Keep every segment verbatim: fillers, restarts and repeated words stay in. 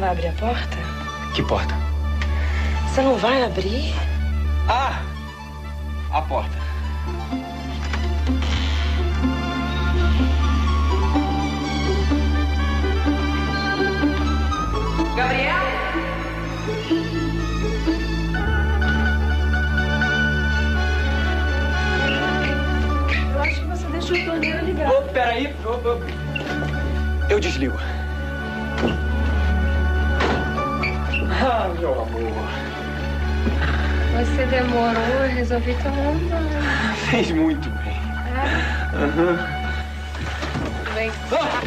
vai abrir a porta? Que porta? Você não vai abrir? Ah! A porta. Gabriel? Eu acho que você deixou a torneira ligada. Oh, peraí. Oh, oh. Eu desligo. Ah, meu amor. Você demorou, eu resolvi tomar um banho. Fez muito bem. É? Uhum. Vem. Ah!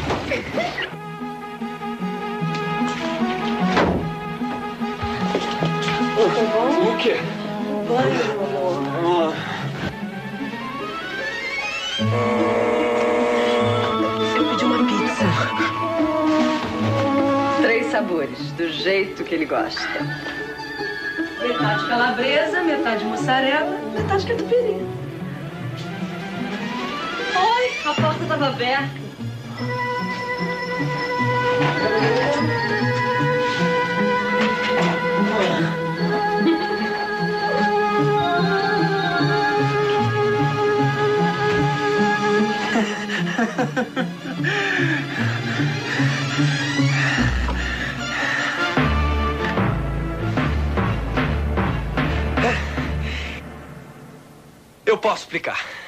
O quê? Um banho, meu amor. Eu pedi uma pizza. Três sabores, do jeito que ele gosta. Metade calabresa, metade mussarela, metade catupiry. Oi, a porta estava aberta. Eu posso explicar.